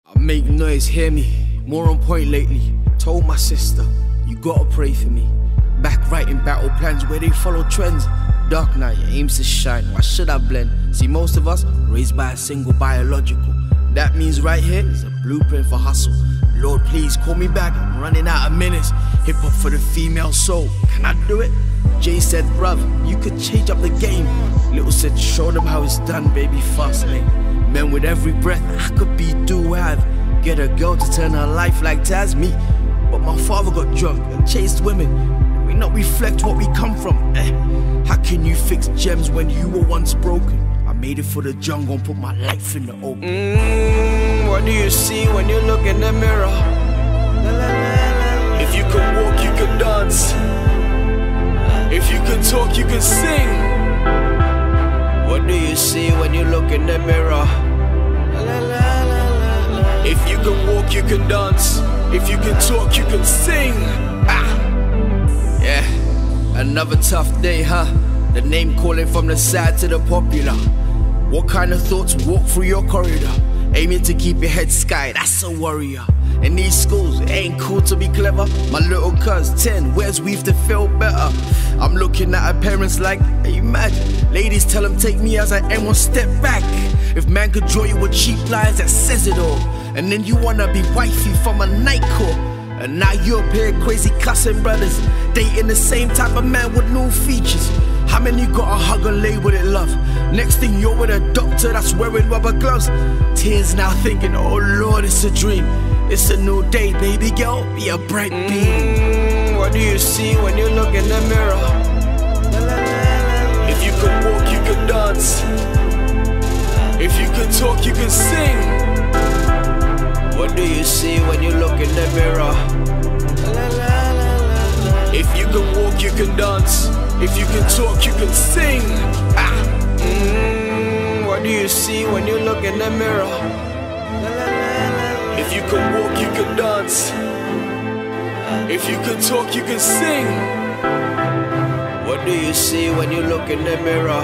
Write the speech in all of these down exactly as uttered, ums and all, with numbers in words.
I make noise, hear me, more on point lately. Told my sister, you gotta pray for me. Back writing battle plans where they follow trends. Dark night aims to shine, why should I blend? See, most of us raised by a single biological. That means right here is a blueprint for hustle. Lord, please call me back, I'm running out of minutes. Hip hop for the female soul, can I do it? Jay said, bruv, you could change up the game. Little said, show them how it's done, baby, fast lane. Men with every breath, I could be do-have. Get a girl to turn her life like Taz, me. But my father got drunk and chased women. We not reflect what we come from, eh. How can you fix gems when you were once broken? I made it for the jungle and put my life in the open. Mm, what do you see when you look in the mirror? If you can walk, you can dance. If you can talk, you can sing. What do you see when you look in the mirror? If you can walk, you can dance. If you can talk, you can sing. Ah, yeah, another tough day, huh? The name calling from the sad to the popular. What kind of thoughts walk through your corridor? Aiming to keep your head sky, that's a warrior. In these schools, it ain't cool to be clever. My little cuz, ten, wears weave to feel better. I'm looking at her parents like, hey, imagine. Ladies tell them take me as I am, one step back. If man could draw you with cheap lines, that says it all. And then you wanna be wifey from a night court. And now you up here crazy cussing brothers, dating the same type of man with no features. How many gotta hug and lay with it, love? Next thing you're with a doctor that's wearing rubber gloves. Tears now thinking, oh Lord, it's a dream. It's a new day, baby girl, be a bright beam. Mm, what do you see when you look in the mirror? If you can walk, you can dance. If you can talk, you can sing. What do you see when you look in the mirror? If you can walk, you can dance. If you can talk, you can sing. Ah. Mm, what do you see when you look in the mirror? If you can walk, you can dance. If you can talk, you can sing. What do you see when you look in the mirror?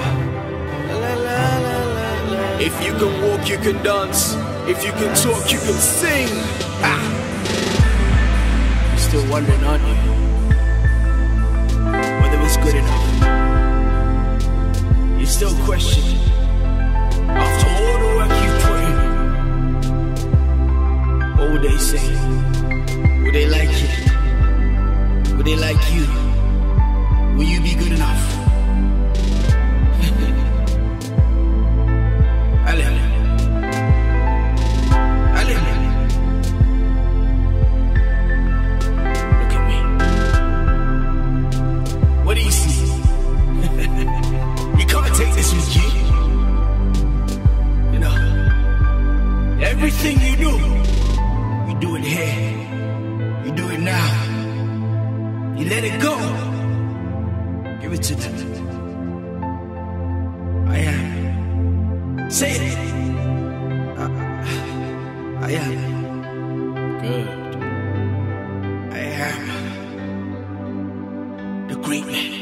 If you can walk, you can dance. If you can talk, you can sing. Ah. You're still wondering, aren't you? Whether it's good enough. You're still questioning. After all the work you put in, what would they say? Would they like you? Would they like you? Will you be good enough? Alim. Alim. Look at me. What do you see? You can't take this with you. You know, everything you do, you do it here. You do it now. You let it go. Give it to them. I am. Say it. I, I am. Good. I am the great man.